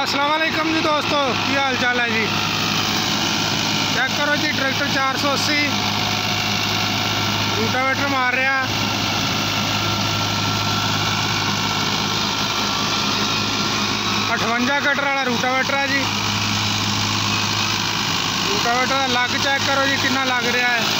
अस्सलाम वालेकुम जी दोस्तों, की हाल चाल है जी। चेक करो जी, ट्रैक्टर 480 रूटावेटर मार रहा। 58 कटर वाला रूटावेटर है जी। रूटावेटर का लग चेक करो जी, कितना लग रहा है।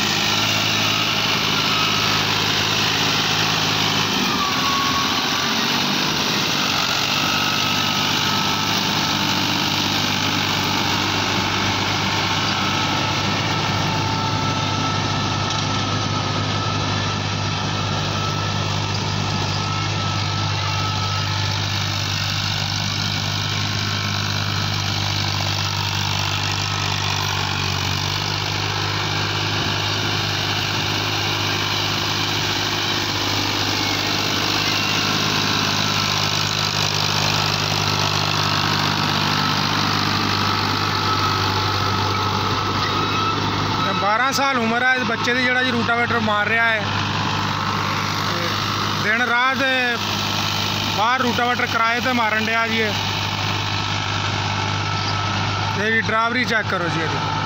बारह साल उम्र है इस बच्चे की, जोड़ा जी रूटावेटर मार रहा है। दिन रात बाहर रूटावेटर किराए ते मारन दिया जी। ड्राइवरी चेक करो जी।